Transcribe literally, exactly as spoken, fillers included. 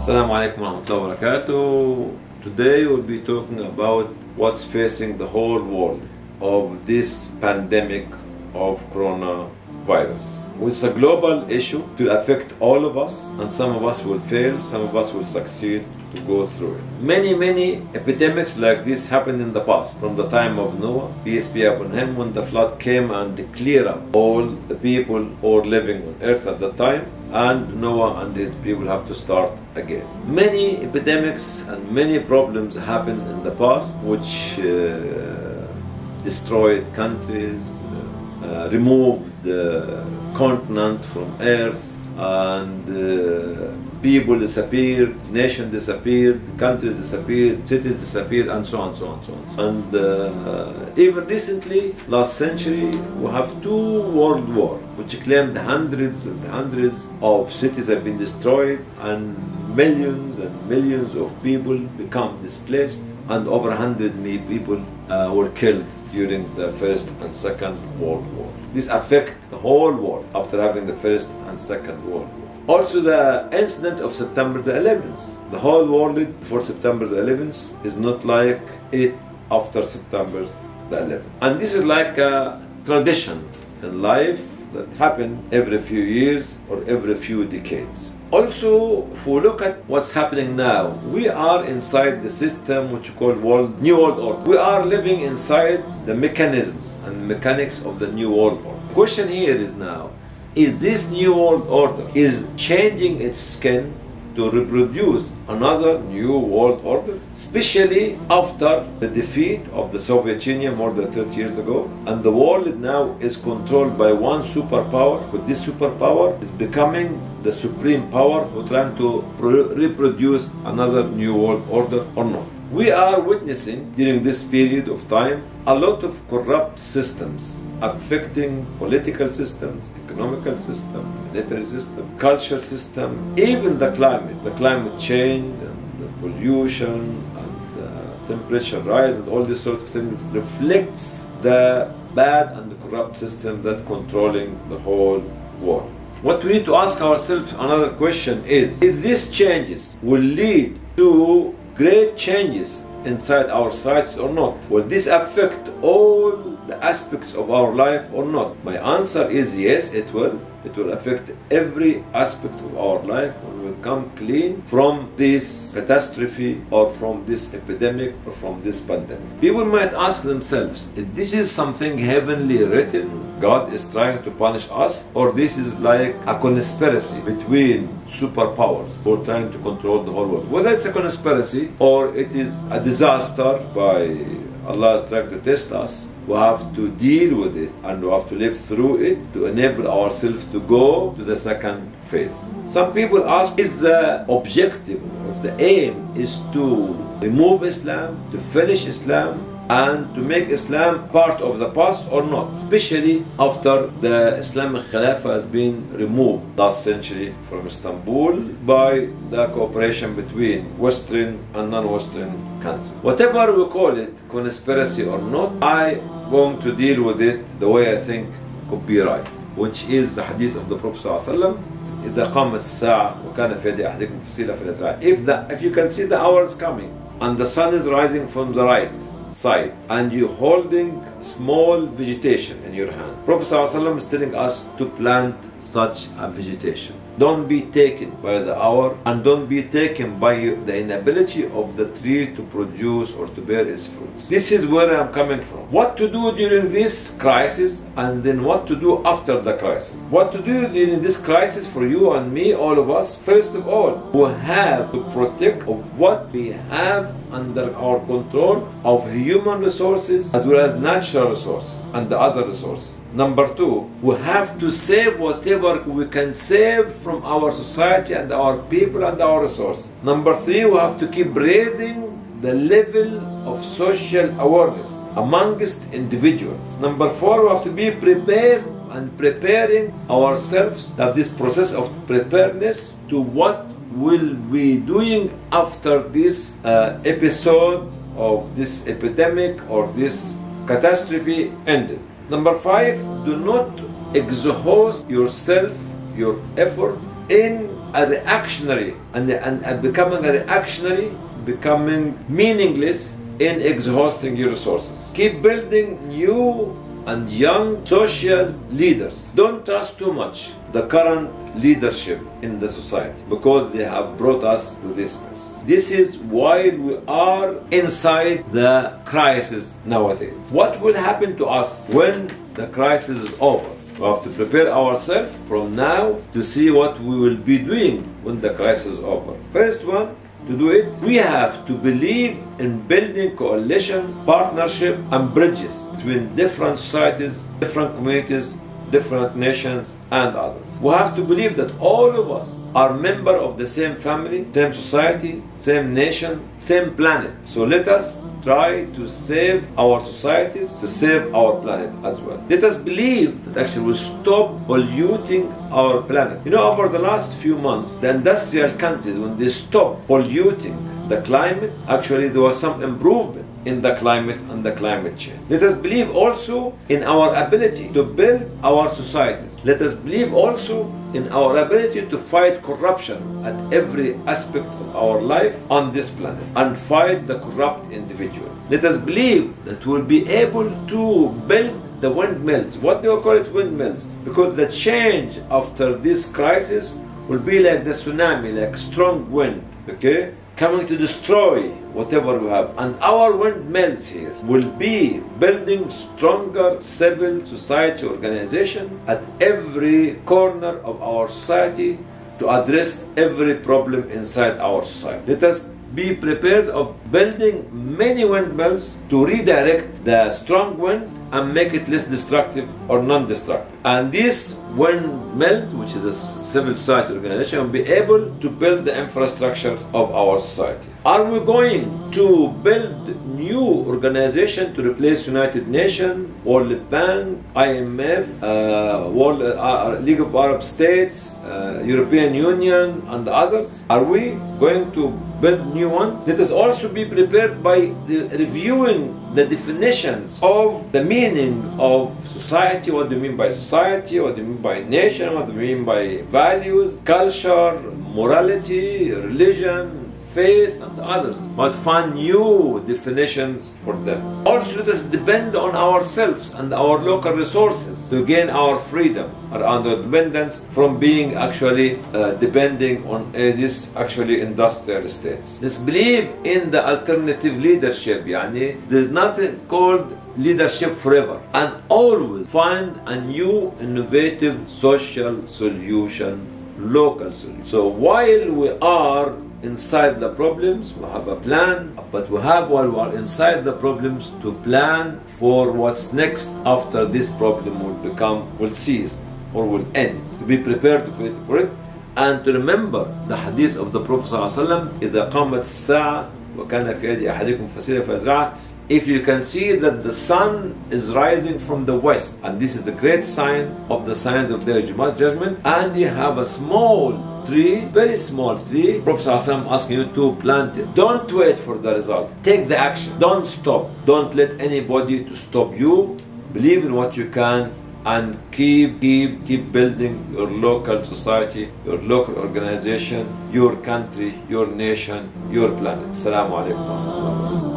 Assalamu alaikum wa rahmatullahi wa barakatuh. Today we'll be talking about what's facing the whole world of this pandemic of coronavirus. It's a global issue to affect all of us, and some of us will fail, some of us will succeed to go through it. Many, many epidemics like this happened in the past, from the time of Noah, peace be upon him, when the flood came and cleared up all the people who were living on earth at the time, and Noah and his people have to start again. Many epidemics and many problems happened in the past which uh, destroyed countries, uh, removed the continent from earth, and uh, people disappeared, nations disappeared, countries disappeared, cities disappeared, and so on, so on, so on. And uh, even recently, last century, we have two world wars, which claimed hundreds and hundreds of cities have been destroyed, and millions and millions of people become displaced, and over one hundred million people uh, were killed during the First and Second World War. This affects the whole world after having the First and Second World War. Also, the incident of September the eleventh. The whole world for September the eleventh is not like it after September the eleventh. And this is like a tradition in life that happens every few years or every few decades. Also, if we look at what's happening now, we are inside the system which we call world, New World Order. We are living inside the mechanisms and mechanics of the New World Order. The question here is now, is this New World Order is changing its skin to reproduce another New World Order, especially after the defeat of the Soviet Union more than thirty years ago, and the world now is controlled by one superpower, but this superpower is becoming the supreme power who trying to reproduce another New World Order or not. We are witnessing during this period of time a lot of corrupt systems affecting political systems, economical system, military system, culture system, even the climate, the climate change and the pollution and the temperature rise and all these sort of things reflects the bad and the corrupt system that controlling the whole world. What we need to ask ourselves, another question is, if these changes will lead to great changes inside our sites or not? Will this affect all the aspects of our life or not? My answer is yes, it will. It will affect every aspect of our life when we come clean from this catastrophe or from this epidemic or from this pandemic. People might ask themselves, if this is something heavenly written, God is trying to punish us, or this is like a conspiracy between superpowers who are trying to control the whole world. Whether it's a conspiracy or it is a disaster by Allah is trying to test us, we have to deal with it and we have to live through it to enable ourselves to go to the second phase. Some people ask, is the objective or the aim is to remove Islam, to finish Islam, and to make Islam part of the past or not, especially after the Islamic Khilafah has been removed last century from Istanbul by the cooperation between Western and non-Western countries. Whatever we call it, conspiracy or not, I'm going to deal with it the way I think could be right, which is the hadith of the Prophet ﷺ, إذا قامت الساعة وكان في يد أحدكم فسيلة فليزرعها. If the if you can see the hour is coming and the sun is rising from the right side and you're holding small vegetation in your hand, Prophet ﷺ is telling us to plant such a vegetation. Don't be taken by the hour and don't be taken by the inability of the tree to produce or to bear its fruits. This is where I'm coming from. What to do during this crisis and then what to do after the crisis. What to do during this crisis for you and me, all of us. First of all, we have to protect of what we have under our control of human resources as well as natural resources and the other resources. Number two, we have to save whatever we can save from our society and our people and our resources. Number three, we have to keep raising the level of social awareness amongst individuals. Number four, we have to be prepared and preparing ourselves to have this process of preparedness to what we'll be doing after this uh, episode of this epidemic or this catastrophe ended. Number five, do not exhaust yourself your effort in a reactionary and, and, and becoming a reactionary, becoming meaningless in exhausting your resources. Keep building new and young social leaders. Don't trust too much the current leadership in the society because they have brought us to this mess. This is why we are inside the crisis nowadays. What will happen to us when the crisis is over? We have to prepare ourselves from now to see what we will be doing when the crisis is over. First one, to do it, we have to believe in building coalition, partnership, and bridges between different societies, different communities, different nations, and others. We have to believe that all of us are members of the same family, same society, same nation, same planet. So let us try to save our societies, to save our planet as well. Let us believe that actually we'll stop polluting our planet. You know, over the last few months, the industrial countries, when they stopped polluting the climate, actually there was some improvement in the climate and the climate change. Let us believe also in our ability to build our societies. Let us believe also in our ability to fight corruption at every aspect of our life on this planet and fight the corrupt individuals. Let us believe that we'll be able to build the windmills. What do you call it, windmills? Because the change after this crisis will be like the tsunami, like strong wind, okay? Coming to destroy whatever we have. And our windmills here will be building stronger civil society organization at every corner of our society to address every problem inside our society. Let us be prepared of building many windmills to redirect the strong wind and make it less destructive or non-destructive. And these windmills, which is a civil society organization, will be able to build the infrastructure of our society. Are we going to build new organization to replace United Nations, World Bank, I M F, uh, World uh, League of Arab States, uh, European Union, and others? Are we going to build new ones? Let us also be prepared by re reviewing the definitions of the meaning of society. What do you mean by society? What do you mean by nation? What do you mean by values, culture, morality, religion, faith, and others, but find new definitions for them. Also, let us depend on ourselves and our local resources to gain our freedom and our dependence from being actually uh, depending on uh, this actually industrial states. Let's believe in the alternative leadership. Yani, there's nothing called leadership forever, and always find a new innovative social solution, local solution. So while we are inside the problems, we have a plan, but we have, while we are inside the problems, to plan for what's next after this problem will become, will cease or will end, to be prepared for it, and to remember the hadith of the Prophet ﷺ, إِذَا قَامَتْ السَّاعَةُ وَكَانَ فِي يَدِ أَحَدِكُمْ فَسِيلًا فَيَزْرَعُهُ. If you can see that the sun is rising from the west, and this is the great sign of the signs of their judgment, and you have a small tree, very small tree, Prophet ﷺ asking you to plant it. Don't wait for the result. Take the action. Don't stop. Don't let anybody to stop you. Believe in what you can and keep, keep, keep building your local society, your local organization, your country, your nation, your planet. Assalamu alaikum.